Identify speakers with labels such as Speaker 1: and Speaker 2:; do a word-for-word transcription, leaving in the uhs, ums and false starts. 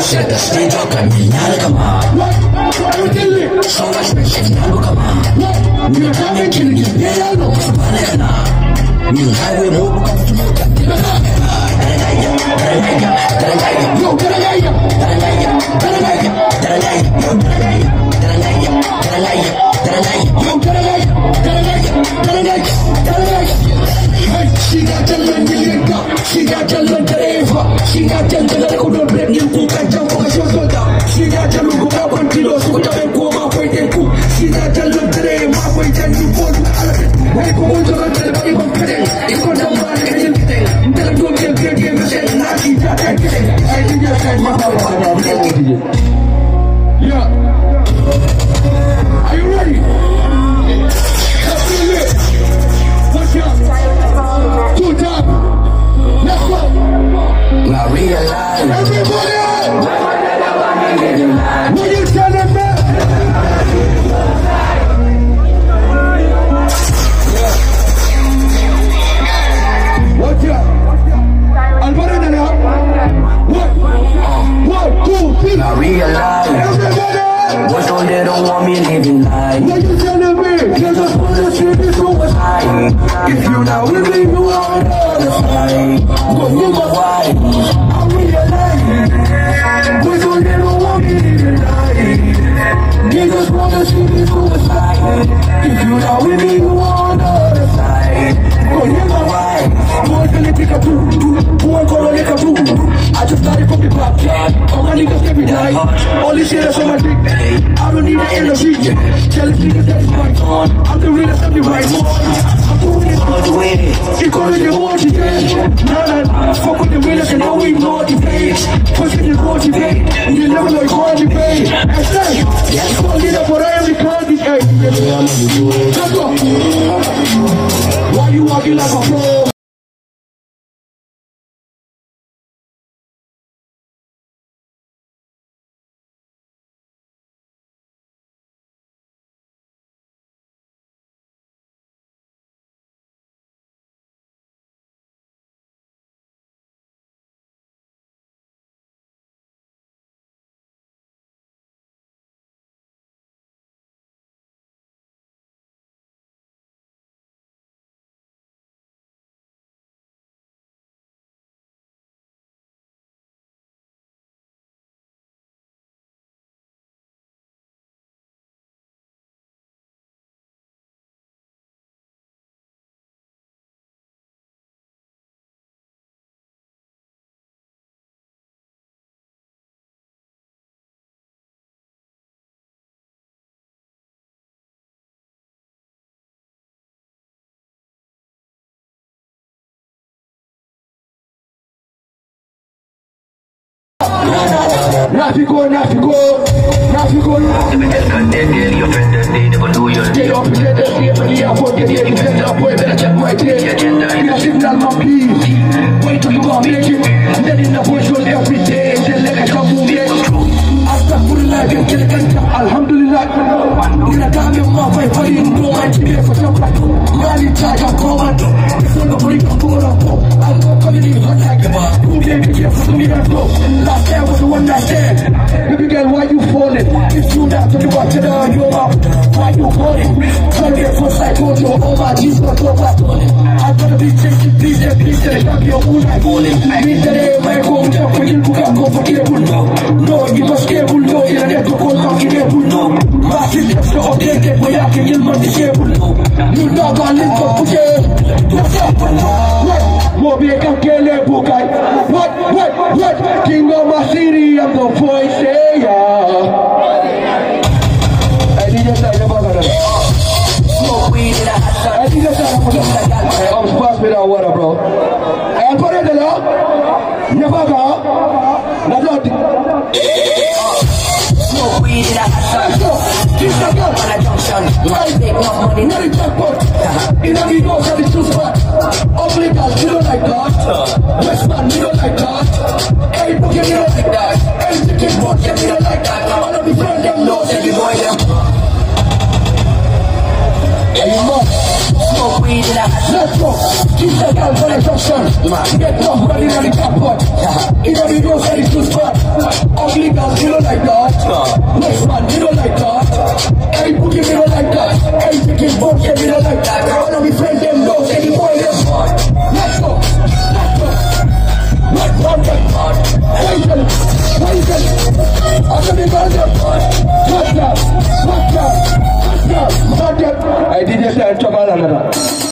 Speaker 1: Set the stage up and me nyal come on. So much respect now come on. We are coming to you. Yeah, no, so bad na. We highway move come to you. Darangaya, darangaya, darangaya, yo darangaya, darangaya, darangaya, darangaya, yo darangaya, darangaya, darangaya, darangaya, yo darangaya, darangaya, darangaya, darangaya. Hey, she got a million dollars. She got a lot of eva. She got a lot of good bread. You cook jump on a shoulder. She got a look up on kilos. So that I'm going to fight and cook. She got a lot of eva. Wait and you go to Alabama. Why go to the table? You go to the you go down one and you get it. Tell them go get get get get not eat that and get it. I think you're saying my yeah. Are you ready? Let's do it. What's up? Two time. Let's go. Now realize. Everybody. What you telling me? What's up? Alvarez now. What? One, two, three. Now realize. Everybody. What's on they don't want me living life. What you telling me? Cause I wanna see this suicide. If you not with me, you on the other side. But you my wife. I realize. What's on they don't want me living life. Niggas wanna see me suicide. If you not with me, you on the other side. But you my wife. Boy, gonna pick a two. Boy, gonna lick a two. I just started from the backyard. All my niggas every night. All this shit that's on my dick. I don't need an energy. Tell us niggas that it's my on. I'm the realest of the right one. I'm doing it all the way. You call it the motivation. Nah, nah, fuck with the realest and now we motivate. Pushing the motivate. You never know you can't debate. And say, you call it up what I am the candidate. Let's go. Why you walking like a pro? Nafigo, Nafigo, Nafigo. Get up, get up, get up, get up, check my day. You signal my peace. Wait till you go make it. Then in the bush every day. Then let it come move it. Astaghfirullah, get it, alhamdulillah. In a time of my wife, I didn't know my team for some like Mali charge of command. It's not a break of four of four. I'll go come in hot like a bar. Who gave me here for me and go? Last time was the one night stand. Baby girl, why you falling? If you not to do what you do, you're out. Why you falling? Try to get first like go to all my G's, but go back on it. I'm gonna be chasing, please, and please, and I'm your own like falling. I mean, today, my home, jump for you, cook up, go for careful. No, you must careful, no, you don't have to go back, you careful, no. Back in the store, take it, where I can get money, careful. You know, God, let's go, push it. What's up? What? More be a can't book. What? What? What? King of my city, I'm the voice, say, yeah. I need to tell you about that. Smoke weed in a hot sun. I need to tell you about that. I'm sparse without water, bro. I'm putting it up. Never go. Not nothing. Smoke weed in a hot sun. This is a gun. On a junction. I take no money. Not a jackpot. In a we go for the two spot. Ugly girl, we don't like that. Westman, we don't like that. Hey, boogie, we don't like that. Hey, chicken pot, yeah, we don't like that. I wanna be friend them, no, say we boy them. Hey, you must smoke weed in a hot. Let's go. Keep that girl for the junction. Get no money in the jackpot. In a we go for the two spot. Ugly Everybody